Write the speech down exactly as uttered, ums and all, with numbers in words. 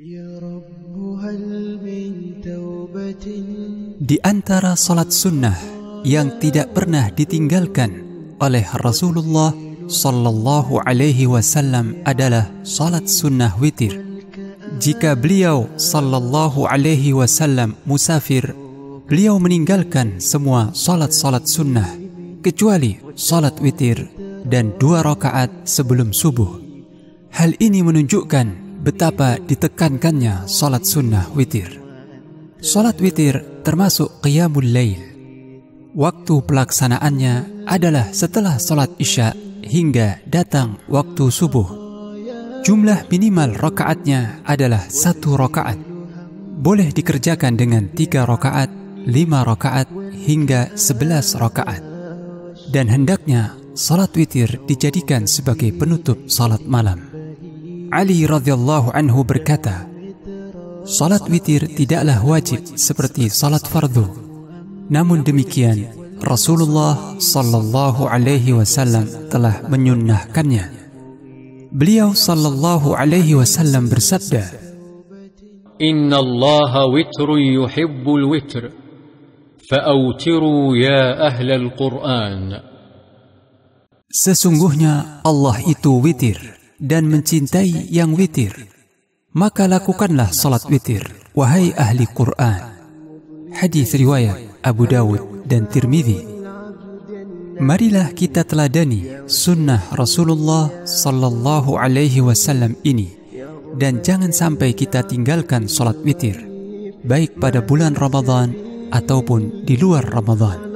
Di antara salat sunnah yang tidak pernah ditinggalkan oleh Rasulullah sallallahu alaihi wasallam adalah salat sunnah witir. Jika beliau sallallahu alaihi wasallam musafir, beliau meninggalkan semua salat-salat sunnah kecuali salat witir dan dua rakaat sebelum subuh. Hal ini menunjukkan betapa ditekankannya salat sunnah witir. Salat witir termasuk qiyamul lail. Waktu pelaksanaannya adalah setelah salat isya hingga datang waktu subuh. Jumlah minimal rakaatnya adalah satu rakaat. Boleh dikerjakan dengan tiga rakaat, lima rakaat, hingga sebelas rakaat. Dan hendaknya salat witir dijadikan sebagai penutup salat malam. Ali radhiyallahu anhu berkata, salat witir tidaklah wajib seperti salat fardu. Namun demikian, Rasulullah sallallahu alaihi wasallam telah menyunnahkannya. Beliau sallallahu alaihi wasallam bersabda, Inna Allah witrun yuhibbul witr, fa'awtiru ya ahlal Qur'an. Sesungguhnya Allah itu witir dan mencintai yang witir. Maka lakukanlah salat witir, wahai ahli Quran. Hadis riwayat Abu Dawud dan Tirmidzi. Marilah kita teladani sunnah Rasulullah sallallahu alaihi wasallam ini, dan jangan sampai kita tinggalkan salat witir, baik pada bulan Ramadan ataupun di luar Ramadan.